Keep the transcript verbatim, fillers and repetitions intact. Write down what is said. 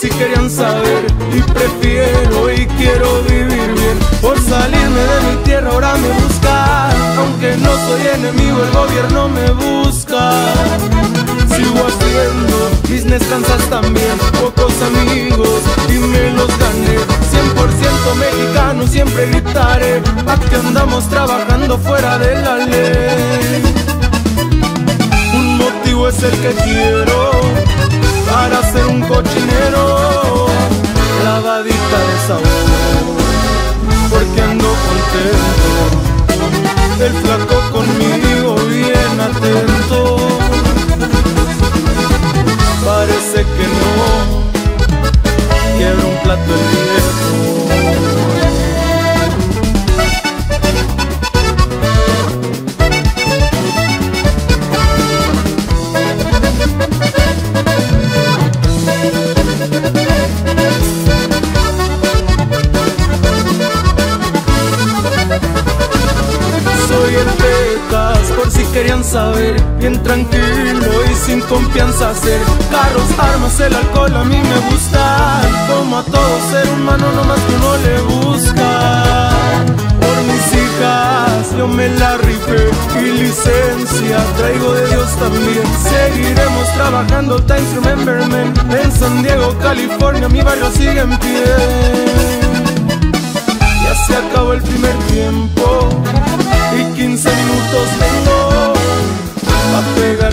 si querían saber. Y prefiero y quiero vivir bien. Por salirme de mi tierra ahora me buscan. Aunque no soy enemigo, el gobierno me busca. Sigo haciendo business, cansas también. Pocos amigos y me los gané. Cien por ciento mexicano, siempre gritaré. ¿Pa' qué andamos trabajando fuera de la ley? Un motivo es el que quiero para ser un cochinero. Lavadita de sabor, porque ando contento. El flaco conmigo bien atento. Parece que no quiebra un plato el viejo. Soy el Pecas, por si querían saber. Bien tranquilo y sin confianza ser. Carros, armas, el alcohol a mí me gusta. Como a todo ser humano, nomás que uno le busca. Por mis hijas yo me la rifé. Y licencia traigo de Dios también. Seguiremos trabajando, times remember men. En San Diego, California, mi barrio sigue en pie. Ya se acabó el primer tiempo y quince minutos tengo pa' pegar.